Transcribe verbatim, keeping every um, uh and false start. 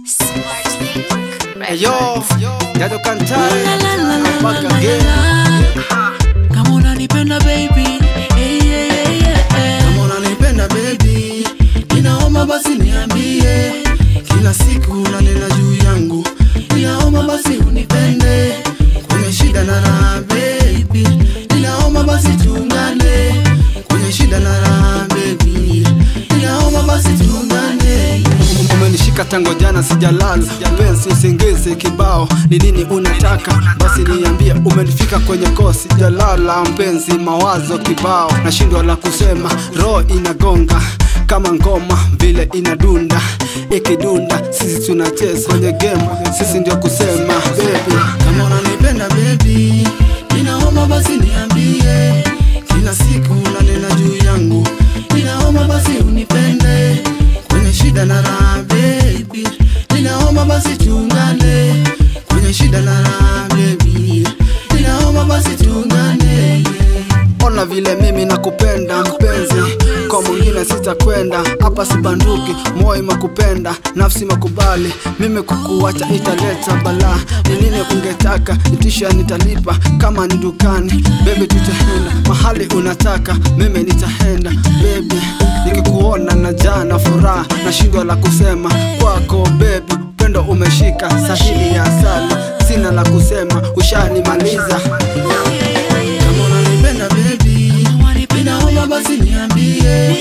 Hey yo, Dado Kantai, I'm back again. Kama unanipenda baby, hey, hey, hey, hey. Kama unanipenda baby, ninaomba basi niambie. Kila siku unanena juu yangu, ninaomba basi unipende. Kwenye shida na raha baby, ninaomba basi tuungane. Kwenye shida na raha baby, ninaomba basi tuungane. Umenishika tango jana sijalala, penzi usingizi kibao, ni nini unataka? Basi niambie, umenifika kwenye kosi jalala, mpenzi mawazo kibao, nashindwa la kusema, roho inagonga kama ngoma vile inadunda, ikidunda sisi tunacheza kwenye game, sisi ndio kusema baby. Kama unanipenda baby, ninaomba basi niambie. Kila siku unanena juu yangu, ninaomba basi unipende. Kwenye shida na raha baby, ninaomba basi tuungane. Kwenye shida na raha baby, ninaomba basi tuungane. Ona vile mimi nakupenda mpenzi, kwa mwingine sitakwenda. Hapa si banduki, moyo makupenda, nafsi makubali. Mimi kukuacha italeta balaa. Ni nini ungetaka, nitisha nitalipa. Kama ni dukani, baby tutaenda. Mahali unataka, mimi nitaenda baby. Nikikuona na jana furaha, nashindwa la kusema kwako baby. Upendo umeshika, sahili ya asali, sina la kusema, ushanimaliza. Kama unanipenda baby, ninaomba basi niambie.